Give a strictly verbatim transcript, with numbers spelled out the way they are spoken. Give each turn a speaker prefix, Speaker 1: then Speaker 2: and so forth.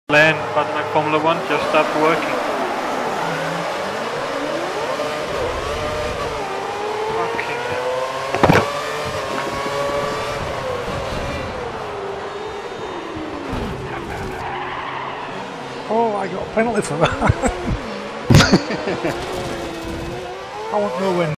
Speaker 1: lane, but my Formula One just stopped working. Fucking hell.
Speaker 2: Oh, I got a penalty for that. I won't know when.